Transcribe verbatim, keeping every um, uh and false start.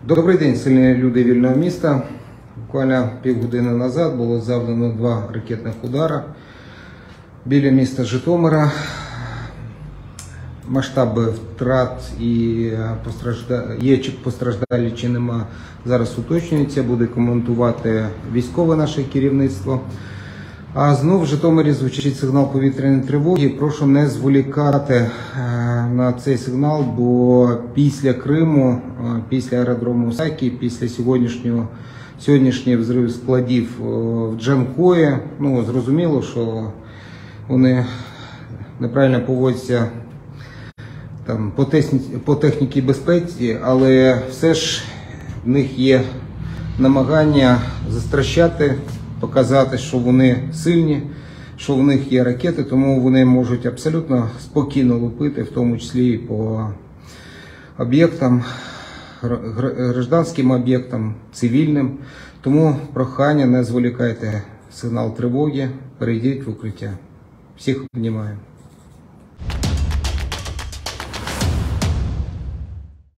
Добрий день, сильні люди вільного міста. Буквально півгодини назад було завдано два ракетних удари біля міста Житомира. Масштаби втрат і постражда... є чи постраждалі, чи нема, зараз уточнюється, буде коментувати військове наше керівництво. А знов в Житомирі звучить сигнал повітряної тривоги. Прошу не зволікати на цей сигнал, бо після Криму, після аеродрому Сакі, після сьогоднішнього сьогоднішніх взривів складів в Джанкої, ну, зрозуміло, що вони неправильно поводяться там по техніці, по техніці безпеці, але все ж в них є намагання застращати, показати, що вони сильні, що в них є ракети, тому вони можуть абсолютно спокійно лупити, в тому числі і по об'єктам, гражданським об'єктам, цивільним. Тому прохання, не зволікайте сигнал тривоги, перейдіть в укриття. Всіх обнімаю.